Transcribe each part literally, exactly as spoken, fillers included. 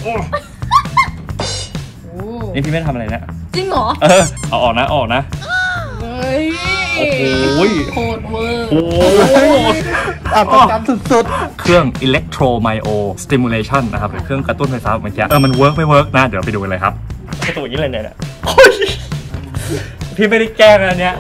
นี่พี่ไม่ทำอะไรนะจริงเหรอเออเอาออกนะออกนะเฮ้ยโอ้โหโคตรเวอร์โอ้โหอัศจรรย์สุดๆเครื่อง electromyo stimulation นะครับหรือเครื่องกระตุ้นไฟฟ้าเมื่อกี้เออมันเวิร์กไม่เวิร์กนะเดี๋ยวไปดูกันเลยครับกระตุ้นอย่างนี้เลยเนี่ยพี่ไม่ได้แกล้งนะเนี่ย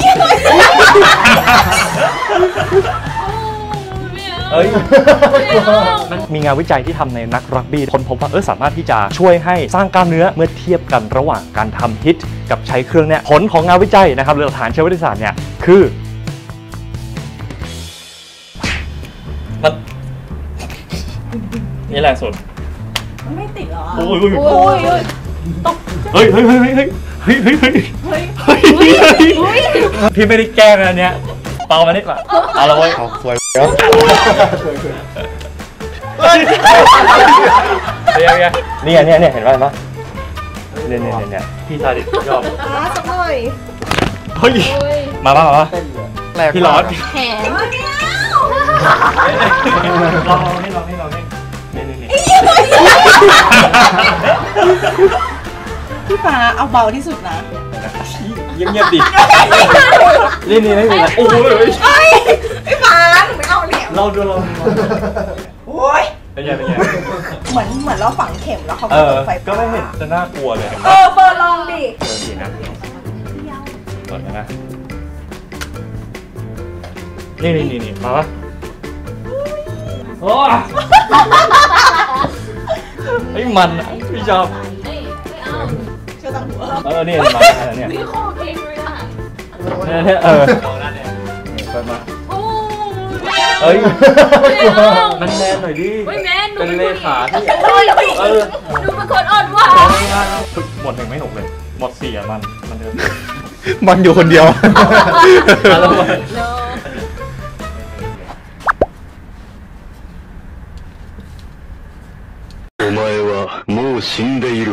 เอ้ยมันมีงานวิจัยที่ทำในนักรักบี้คนพบว่าเออสามารถที่จะช่วยให้สร้างกล้ามเนื้อเมื่อเทียบกันระหว่างการทำฮิตกับใช้เครื่องเนี่ยผลของงานวิจัยนะครับหรือหลักฐานเชิงวิทยาศาสตร์เนี่ยคือมันนี่แหละสุดไม่ติดหรอโอ้ยโอ้ยโอ้ยตกเฮ้ยเฮ้ยเฮ้ยเฮ้ยเฮ้ยเฮ้ยเฮ้ยเฮ้ยเฮ้ยพี่ไม่ได้แกล้งนะเนี่ยเปล่ามานิดกว่าเอาละเว้ยสวยแล้วเนี่ยเนี่ยเนี่ยเห็นไหมมั้ยเนี่ยเนี่ยเนี่ยพี่ซาดิชอบสักหน่อยเฮ้ยมาบ้างมาพี่ร้อนแขนลองนี่ลองนี่ลองนี่นี่นี่นี่พี่ฟ้าเอาเบาที่สุดนะเงียบเงียบดินี่นี่นี่โอ้ยพี่ฟ้าหนูไม่เอาเหลี่ยมเราดูเราโอ้ยเป็นไงเป็นไงเหมือนเหมือนเราฝังเข็มแล้วเขาก็ไฟก็ไม่เห็นจะน่ากลัวเลยเออเฟิร์นลองดิเออดีนะก่อนนะนี่นี่นี่นี่มาปะโอ้ไอ้มันอ่ะพี่ชอบเชื่อตั้งหัวเออนี่มาแล้วเนี่ยพี่โคตรเก่งเลยอ่ะเนี่ยเออเปิดมาเฮ้ยมันแมนหน่อยดิเป็นเลขาที่เออดูเป็นคนอ่อนหวานหมดหนึ่งไม่หนุกเลยหมดสี่อ่ะมันมันเดินมันอยู่คนเดียวお前はもう死んでいる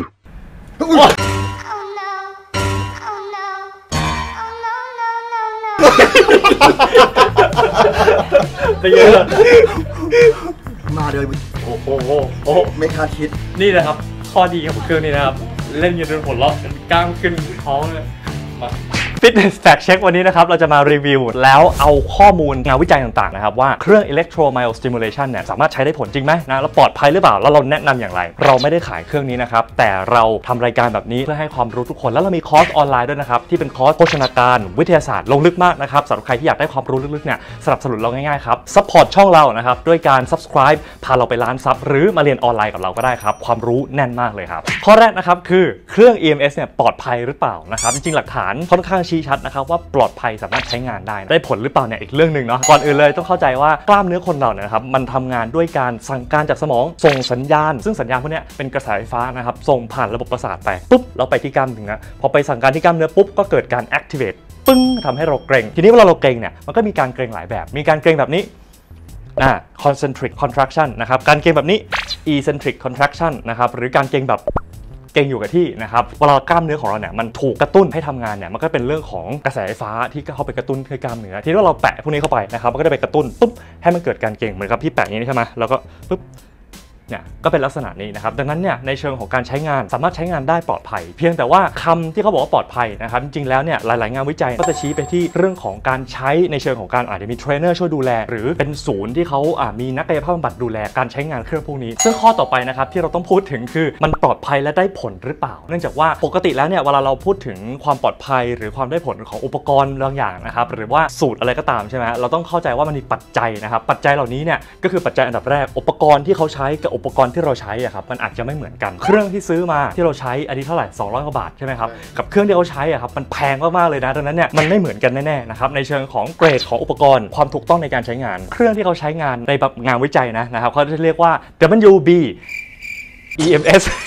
ไปเยอะมาเลยโอ้โหโอ้ไม่คาดคิดนี่นะครับข้อดีของเครื่องนี้นะครับเล่นยืนผลลัพธ์กล้ามขึ้นท้องเลยมาFitness Fact Check วันนี้นะครับเราจะมารีวิวแล้วเอาข้อมูลงานวิจัยต่างๆนะครับว่าเครื่อง electromyo stimulation เนี่ยสามารถใช้ได้ผลจริงไหมนะแล้วปลอดภัยหรือเปล่าแล้วเราแนะนำอย่างไรเราไม่ได้ขายเครื่องนี้นะครับแต่เราทำรายการแบบนี้เพื่อให้ความรู้ทุกคนแล้วเรามีคอร์สออนไลน์ด้วยนะครับที่เป็นคอร์สโภชนาการวิทยาศาสตร์ลงลึกมากนะครับสำหรับใครที่อยากได้ความรู้ลึกๆเนี่ยสนับสนุนเราง่ายๆครับซัพพอร์ตช่องเรานะครับด้วยการ subscribe พาเราไปล้านซับหรือมาเรียนออนไลน์กับเราก็ได้ครับความรู้แน่นมากเลยครับข้อแรกนะครับคือเครื่อง อี เอ็ม เอส เนี่ยปลอดภัยหรือเปล่านะครับจริงๆหลักฐานค่อนข้างชี้ชัดนะครับว่าปลอดภัยสามารถใช้งานได้ได้ผลหรือเปล่าเนี่ยอีกเรื่องหนึ่งเนาะก่อนอื่นเลยต้องเข้าใจว่ากล้ามเนื้อคนเราเนี่ยครับมันทำงานด้วยการสั่งการจากสมองส่งสัญญาณซึ่งสัญญาณพวกนี้เป็นกระแสไฟฟ้านะครับส่งผ่านระบบประสาทไปปุ๊บเราไปที่กล้ามเนื้อพอไปสั่งการที่กล้ามเนื้อปุ๊บก็เกิดการ activate ปึ้งทำให้เราเกร็งทีนี้เวลาเราเกร็งเนี่ยมันก็มีการเกร็งหลายแบบมีการเกร็งแบบนี้อ่า concentric contraction นะครับการเกร็งแบบนี้ eccentric contraction นะครับหรือการเกร็งแบบเก่งอยู่กับที่นะครับเวลากล้ามเนื้อของเราเนี่ยมันถูกกระตุ้นให้ทำงานเนี่ยมันก็เป็นเรื่องของกระแสไฟฟ้าที่เข้าไปกระตุ้นให้กล้ามเนื้อทีนี้เราแปะพวกนี้เข้าไปนะครับมันก็จะไปกระตุ้นปุ๊บให้มันเกิดการเก่งเหมือนกับพี่แปะอย่างนี้ใช่ไหมแล้วก็ปุ๊บเนี่ยก็เป็นลักษณะนี้นะครับดังนั้นเนี่ยในเชิงของการใช้งานสามารถใช้งานได้ปลอดภัยเพียงแต่ว่าคำที่เขาบอกว่าปลอดภัยนะครับจริงๆแล้วเนี่ยหลายๆงานวิจัยก็จะชี้ไปที่เรื่องของการใช้ในเชิงของการอาจจะมีเทรนเนอร์ช่วยดูแลหรือเป็นศูนย์ที่เขาอ่ามีนักกายภาพบำบัดดูแลการใช้งานเครื่องพวกนี้ซึ่งข้อต่อไปนะครับที่เราต้องพูดถึงคือมันปลอดภัยและได้ผลหรือเปล่าเนื่องจากว่าปกติแล้วเนี่ยเวลาเราพูดถึงความปลอดภัยหรือความได้ผลของอุปกรณ์บางอย่างนะครับหรือว่าสูตรอะไรก็ตามใช่ไหมเราต้องเข้าใจว่ามันมีปัจจัยนะครับปัจจัยเหล่านี้เนี่ยก็คือปัจจัยอันดับแรกอุปกรณ์ที่เขาใช้กับอุปกรณ์ที่เราใช้อะครับมันอาจจะไม่เหมือนกันเครื่องที่ซื้อมาที่เราใช้อันนี้เท่าไหร่สองร้อยกว่าบาทใช่ไหมครับกับเครื่องที่เขาใช้อะครับมันแพงมากๆเลยนะดังนั้นเนี่ยมันไม่เหมือนกันแน่ๆนะครับในเชิงของเกรดของอุปกรณ์ความถูกต้องในการใช้งานเครื่องที่เขาใช้งานในแบบงานวิจัยนะนะครับเขาจะเรียกว่า ดับเบิลยู บี อี เอ็ม เอส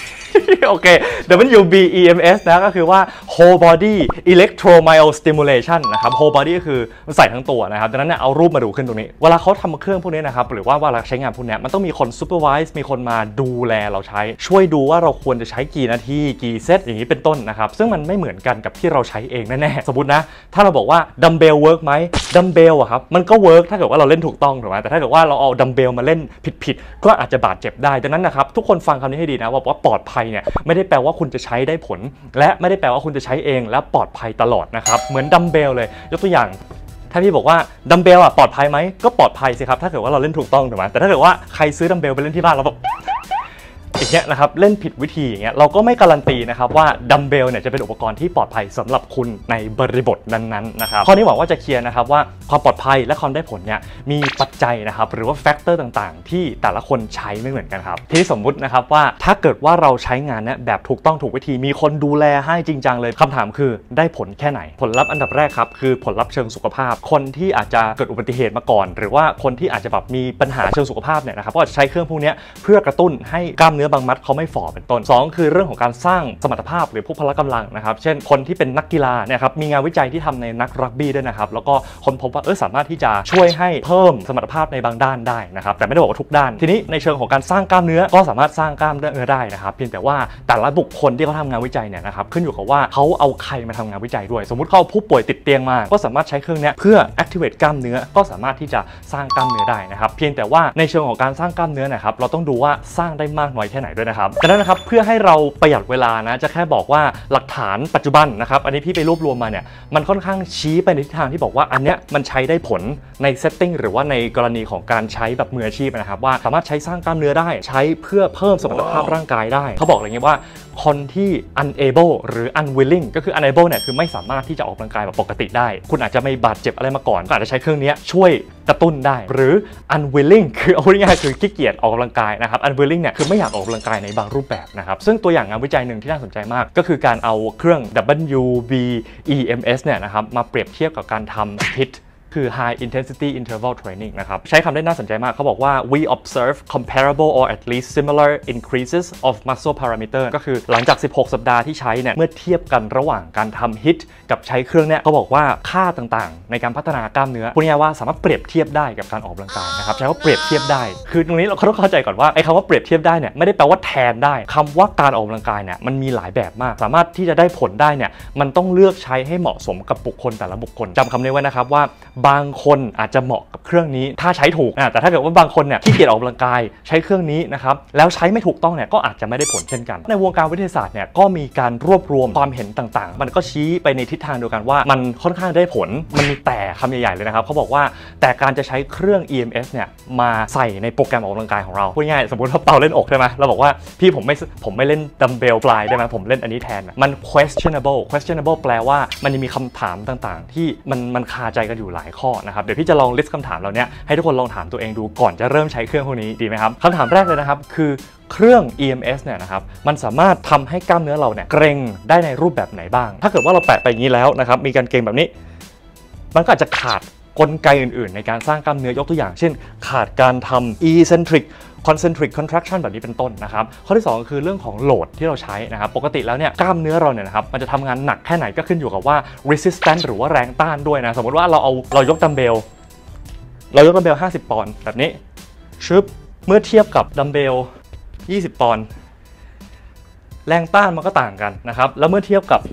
โอเค ดับเบิลยู บี อี เอ็ม เอส นะก็คือว่า whole body electromyostimulation นะครับ whole body ก็คือมันใส่ทั้งตัวนะครับดังนั้นเนี่ยเอารูปมาดูขึ้นตรงนี้เวลาเขาทำเครื่องพวกนี้นะครับหรือว่าเวลาใช้งานพวกนี้มันต้องมีคน supervise มีคนมาดูแลเราใช้ช่วยดูว่าเราควรจะใช้กี่นาทีกี่เซตอย่างนี้เป็นต้นนะครับซึ่งมันไม่เหมือนกันกับที่เราใช้เองแน่ๆสมมตินะถ้าเราบอกว่าดัมเบลเวิร์กไหมดัมเบลอะครับมันก็เวิร์กถ้าเกิดว่าเราเล่นถูกต้องถูกไหมแต่ถ้าเกิดว่าเราเอาดัมเบลมาเล่นผิดๆก็อาจจะบาดเจ็บได้ดังนั้นนะครับทุกคนฟังคำนี้ให้ดีนะว่าปลอดภัยเนี่ยไม่ได้แปลว่าคุณจะใช้ได้ผลและไม่ได้แปลว่าคุณจะใช้เองและปลอดภัยตลอดนะครับเหมือนดัมเบลเลยยกตัวอย่างถ้าพี่บอกว่าดัมเบลอะปลอดภัยไหมก็ปลอดภัยสิครับถ้าเกิดว่าเราเล่นถูกต้องถูกไหมแต่ถ้าเกิดว่าใครซื้อดัมเบลไปเล่นที่บ้านเราแบบอย่างเงี้ยนะครับเล่นผิดวิธีอย่างเงี้ยเราก็ไม่การันตีนะครับว่าดัมเบลเนี่ยจะเป็นอุปกรณ์ที่ปลอดภัยสำหรับคุณในบริบทนั้นๆนะครับข้อนี้หวังว่าจะเคลียร์นะครับว่าความปลอดภัยและความได้ผลเนี่ยมีปัจจัยนะครับหรือว่าแฟกเตอร์ต่างๆที่แต่ละคนใช้ไม่เหมือนกันครับที่สมมุตินะครับว่าถ้าเกิดว่าเราใช้งานเนี่ยแบบถูกต้องถูกวิธีมีคนดูแลให้จริงจังเลยคำถามคือได้ผลแค่ไหนผลลัพธ์อันดับแรกครับคือผลลัพธ์เชิงสุขภาพคนที่อาจจะเกิดอุบัติเหตุมาก่อนหรือว่าคนที่อาจจะแบบมีปัญหาเชิงสุขภาพเนี่ยนะครับก็จะใช้เครื่องพวกนี้เพื่อกระตุ้นให้กล้ามเนื้อบางมัดเขาไม่ฝ่อเป็นต้นสองคือเรื่องของการสร้างสมรรถภาพหรือพวกพละกำลังนะครับเช่นคนที่เป็นนักกีฬาเนี่ยครับมีงานวิจัยที่ทำในนักรักบี้ด้วยนะครับแล้วก็ค้นพบว่าเออสามารถที่จะช่วยให้เพิ่มสมรรถภาพในบางด้านได้นะครับแต่ไม่ได้บอกว่าทุกด้านทีนี้ในเชิงของการสร้างกล้ามเนื้อก็สามารถสร้างกล้ามเนื้อได้นะครับเพียงแต่ว่าแต่ละบุคคลที่เขาทำงานวิจัยเนี่ยนะครับขึ้นอยู่กับว่าเขาเอาใครมาทำงานวิจัยด้วยสมมุติเขาผู้ป่วยติดเตียงมาก็สามารถใช้เครื่องนี้เพื่อ activate กล้ามเนื้อก็สามารถที่จะสร้างกล้ามเนื้อได้นะครับเพียงแต่ว่าในเชิงของการสร้างกล้ามเนื้อนะครับเราต้องดูว่าสร้างได้มากน้อยแค่ไหนด้วยนะครับดังนั้นนะครับเพื่อให้เราประหยัดเวลานะจะแค่บอกว่าหลักฐานปัจจุบันนะครับอันนี้พี่ไปรวบรวมมาเนี่ยมันค่อนข้างชี้ไปในทิศทางที่บอกว่าอันเนี้ยมันใช้ได้ผลในเซตติ้งหรือว่าในกรณีของการใช้แบบมืออาชีพนะครับว่าสามารถใช้สร้างกล้ามเนื้อได้ใช้เพื่อเพิ่มสมรรถภาพร่างกายได้เขาบอกอะไรเงี้ยว่าคนที่ unable หรือ unwilling ก็คือ unable เนี่ยคือไม่สามารถที่จะออกกำลังกายแบบปกติได้คุณอาจจะไม่บาดเจ็บอะไรมาก่อนก็อาจจะใช้เครื่องนี้ช่วยกระตุ้นได้หรือ unwilling คือเอาง่ายๆคือขี้เกียจออกกำลังกายนะครับ unwilling เนี่ยคือไม่อยากออกกำลังกายในบางรูปแบบนะครับซึ่งตัวอย่างงานวิจัยหนึ่งที่น่าสนใจมากก็คือการเอาเครื่อง ดับเบิลยู บี อี เอ็ม เอส เนี่ยนะครับมาเปรียบเทียบกับการทำ ฮิ ไอ ที คือ high intensity interval training นะครับใช้คำได้น่าสนใจมากเขาบอกว่า we observe comparable or at least similar increases of muscle parameter ก็คือหลังจากสิบหกสัปดาห์ที่ใช้เนี่ยเมื่อเทียบกันระหว่างการทำ ฮิ ไอ ที กับใช้เครื่องเนี่ยเขาบอกว่าค่าต่างๆในการพัฒนากล้ามเนื้อพูดง่ายๆว่าสามารถเปรียบเทียบได้กับการออกกำลังกายนะครับใช้ว่าเปรียบเทียบได้คือตรงนี้เราต้องเข้าใจก่อนว่าไอ้คำว่าเปรียบเทียบได้เนี่ยไม่ได้แปลว่าแทนได้คำว่าการออกกำลังกายเนี่ยมันมีหลายแบบมากสามารถที่จะได้ผลได้เนี่ยมันต้องเลือกใช้ให้เหมาะสมกับบุคคลแต่ละบุคคลจำคำนี้ไว้นะครับว่าบางคนอาจจะเหมาะกับเครื่องนี้ถ้าใช้ถูกนะแต่ถ้าเกิดว่าบางคนเนี่ยขี้เกียจออกกำลังกายใช้เครื่องนี้นะครับแล้วใช้ไม่ถูกต้องเนี่ยก็อาจจะไม่ได้ผลเช่นกันในวงการวิทยาศาสตร์เนี่ยก็มีการรวบรวมความเห็นต่างๆมันก็ชี้ไปในทิศทางเดียวกันว่ามันค่อนข้างได้ผลมันมีแต่คำใหญ่ๆเลยนะครับเขาบอกว่าแต่การจะใช้เครื่อง อี เอ็ม เอส เนี่ยมาใส่ในโปรแกรมออกกำลังกายของเราพูดง่ายสมมติว่าเปาเล่นอกใช่ไหมเราบอกว่าพี่ผมไม่ผมไม่เล่นดัมเบลฟลายได้ไหมผมเล่นอันนี้แทนมัน questionable questionable แปลว่ามันจะมีคำถามต่างๆที่มันมันคาใจกันอยู่หลายข้อนะครับเดี๋ยวพี่จะลองลิสต์คำถามเหล่านี้ให้ทุกคนลองถามตัวเองดูก่อนจะเริ่มใช้เครื่องพวกนี้ดีไหมครับคำถามแรกเลยนะครับคือเครื่อง อี เอ็ม เอส เนี่ยนะครับมันสามารถทำให้กล้ามเนื้อเราเนี่ยเกร็งได้ในรูปแบบไหนบ้างถ้าเกิดว่าเราแปะไปอย่างนี้แล้วนะครับมีการเกร็งแบบนี้มันก็อาจจะขาดกลไกอื่นๆในการสร้างกล้ามเนื้อยกตัวอย่างเช่นขาดการทำ eccentric concentric contraction แบบนี้เป็นต้นนะครับข้อที่สองคือเรื่องของโหลดที่เราใช้นะครับปกติแล้วเนี่ยกล้ามเนื้อเราเนี่ยนะครับมันจะทำงานหนักแค่ไหนก็ขึ้นอยู่กับว่า resistance หรือว่าแรงต้านด้วยนะสมมติว่าเราเอาเรายกดัมเบลเรายกดัมเบลห้าสิบปอนด์แบบนี้ชึบเมื่อเทียบกับดัมเบลยี่สิบปอนด์แรงต้านมันก็ต่างกันนะครับแล้วเมื่อเทียบกับ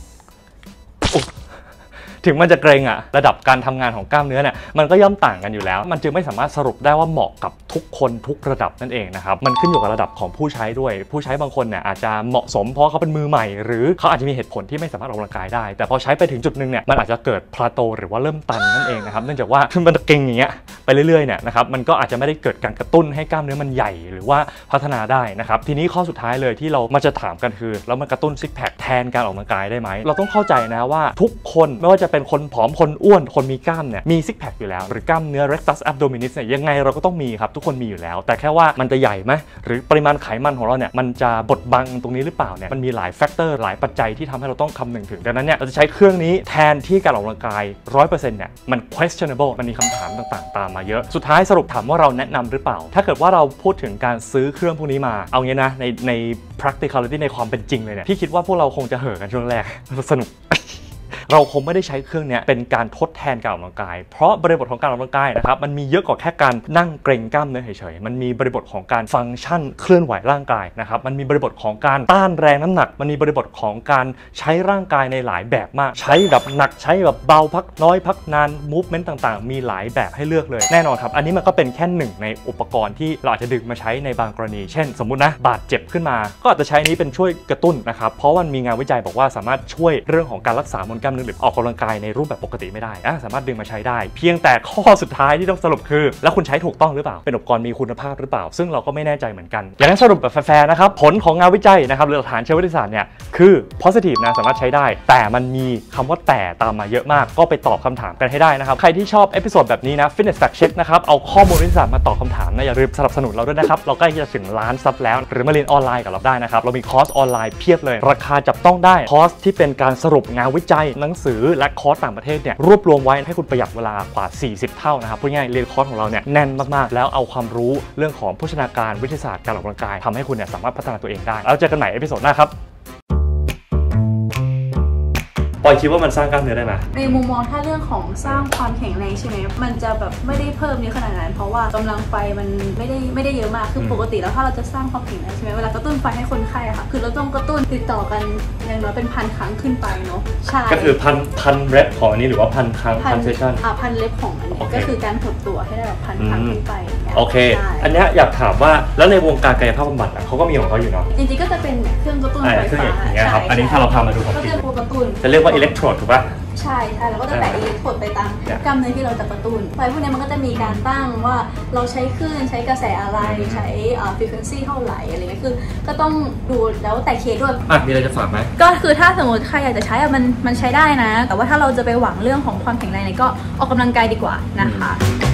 ถึงมันจะเกรงอะระดับการทำงานของกล้ามเนื้อเนี่ยมันก็ย่อมต่างกันอยู่แล้วมันจึงไม่สามารถสรุปได้ว่าเหมาะกับทุกคนทุกระดับนั่นเองนะครับมันขึ้นอยู่กับระดับของผู้ใช้ด้วยผู้ใช้บางคนเนี่ยอาจจะเหมาะสมเพราะเขาเป็นมือใหม่หรือเขาอาจจะมีเหตุผลที่ไม่สามารถออกกำลังกายได้แต่พอใช้ไปถึงจุดนึงเนี่ยมันอาจจะเกิดพลาโตหรือว่าเริ่มตันนั่นเองนะครับเนื่องจากว่ามันเกรงอย่างเงี้ยไปเรื่อยๆเนี่ยนะครับมันก็อาจจะไม่ได้เกิดการกระตุ้นให้กล้ามเนื้อมันใหญ่หรือว่าพัฒนาได้นะครับทีนี้ข้อสุดท้ายเลยที่เรามาจะถามกันคือแล้วมันกระตุ้นซิกแพคแทนการออกกำลังกายได้ไหมเราต้องเข้าใจนะว่าทุกคนไม่ว่าจะเป็นคนผอมคนอ้วนคนมีกล้ามเนี่ยมีซิกแพคอยู่แล้วหรือกล้ามเนื้อ rectus abdominis เนี่ยยังไงเราก็ต้องมีครับทุกคนมีอยู่แล้วแต่แค่ว่ามันจะใหญ่ไหมหรือปริมาณไขมันของเราเนี่ยมันจะบดบังตรงนี้หรือเปล่าเนี่ยมันมีหลายแฟกเตอร์หลายปัจจัยที่ทำให้เราต้องคำนึงถึงดังนั้นเนี่ยเราจะใช้เครื่องนี้แทนที่การออกกำลังกาย ร้อยเปอร์เซ็นต์ เนี่ยมัน questionable มันมีคำถามต่างๆตามมาเยอะสุดท้ายสรุปถามว่าเราแนะนำหรือเปล่าถ้าเกิดว่าเราพูดถึงการซื้อเครื่องพวกนี้มาเอางี้นะในใน practicality ในความเป็นจริงเลยเนี่ยพี่คิดว่าพวกเราคงจะเห่อกันช่วงแรกสนุก เราคงไม่ได้ใช้เครื่องนี้เป็นการทดแทนการออกกำลังกายเพราะบริบทของการออกกำลังกายนะครับมันมีเยอะกว่าแค่การนั่งเกร็งกล้ามเนื้อเฉยๆมันมีบริบทของการฟังก์ชันเคลื่อนไหวร่างกายนะครับมันมีบริบทของการต้านแรงน้ำหนักมันมีบริบทของการใช้ร่างกายในหลายแบบมากใช้แบบหนักใช้แบบเบาพักน้อยพักนานมูฟเมนต์ต่างๆมีหลายแบบให้เลือกเลยแน่นอนครับอันนี้มันก็เป็นแค่หนึ่งในอุปกรณ์ที่เราอาจจะดึงมาใช้ในบางกรณีเช่นสมมุตินะบาดเจ็บขึ้นมาก็อาจจะใช้นี้เป็นช่วยกระตุ้นนะครับเพราะมันมีงานวิจัยบอกว่าสามารถช่วยเรื่องของการรักษามวลกล้ามเนื้อหรือออกกำลังกายในรูปแบบปกติไม่ได้อ่ะสามารถดึงมาใช้ได้เพียงแต่ข้อสุดท้ายที่ต้องสรุปคือแล้วคุณใช้ถูกต้องหรือเปล่าเป็นอุปกรณ์มีคุณภาพหรือเปล่าซึ่งเราก็ไม่แน่ใจเหมือนกันอย่างนั้นสรุปแบบแฟร์ๆนะครับผลของงานวิจัยนะครับหรือหลักฐานเชิงวิทยาศาสตร์เนี่ยคือ positive นะสามารถใช้ได้แต่มันมีคำว่าแต่ตามมาเยอะมากก็ไปตอบคำถามกันให้ได้นะครับใครที่ชอบเอพิโซดแบบนี้นะ Fitness Fact Check นะครับเอาข้อมูลวิทยาศาสตร์มาตอบคำถามนะอย่าลืมสนับสนุนเราด้วยนะครับเราใกล้จะถึงล้านซับแล้วหรือมาเรียนออนไลน์กับเราได้นะครับเรามีคอร์สออนไลน์เพียบเลยราคาจับต้องได้คอร์สที่เป็นการสรุปงานวิจัยหนังสือและคอร์สต่างประเทศเนี่ยรวบรวมไว้ให้คุณประหยัดเวลากว่าสี่สิบเท่านะครับพูดง่ายๆเรียนคอร์สของเราเนี่ยแน่นมากๆแล้วเอาความรู้เรื่องของโภชนาการวิทยาศาสตร์การออกกำลังกายทำให้คุณเนี่ยสามารถพัฒนาตัวเองได้แล้วเจอกันใหม่เอพิโซดหน้าครับปอยคิดว่ามันสร้างกล้ามเนื้อได้ไหมในมุมมองถ้าเรื่องของสร้างความแข็งแรงใช่ไหมมันจะแบบไม่ได้เพิ่มเยอะขนาดนั้นเพราะว่ากำลังไฟมันไม่ได้ไม่ได้เยอะมากคือปกติแล้วถ้าเราจะสร้างความแข็งแรงใช่ไหมเวลากระตุ้นไฟให้คนไข้ค่ะคือเราต้องกระตุ้นติดต่อกันอย่างน้อยเป็นพันครั้งขึ้นไปเนาะใช่ก็คือพันพันเรปของอันนี้หรือว่าพันครั้งพันเซสชั่นอ่าพันเรปของอันนี้ก็คือการหดตัวให้ได้แบบพันครั้งขึ้นไปโอเคอันนี้อยากถามว่าแล้วในวงการกายภาพบำบัดเขาก็มีของเขาอยู่เนาะจริงๆก็จะเป็นเครื่องกระตุ้นไฟฟ้าอย่างเงี้ยครับอันนี้ถ้าเราพามาดูของจริงกระตุ้นจะเรียกว่าอิเล็กโทรดถูกป่ะใช่ใช่แล้วก็จะแตะอิเล็กโทรดไปตามกล้ามเนื้อที่เราจะกระตุ้นไฟพวกนี้มันก็จะมีการตั้งว่าเราใช้คลื่นใช้กระแสอะไรใช้อ่า frequency เท่าไหร่อะไรเงี้ยคือก็ต้องดูแล้วแต่เคสด้วยอ่ะมีอะไรจะฝากไหมก็คือถ้าสมมติใครอยากจะใช้อ่ะมันมันใช้ได้นะแต่ว่าถ้าเราจะไปหวังเรื่องของความแข็งแรงเนี่ยก็ออกกำลังกายดีกว่านะคะ